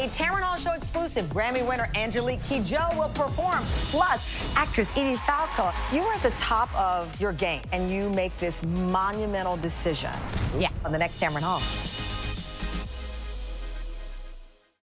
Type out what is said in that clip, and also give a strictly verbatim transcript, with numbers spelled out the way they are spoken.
A Tamron Hall show exclusive. Grammy winner Angelique Kidjo will perform. Plus, actress Edie Falco. You were at the top of your game, and you make this monumental decision. Yeah, on the next Tamron Hall.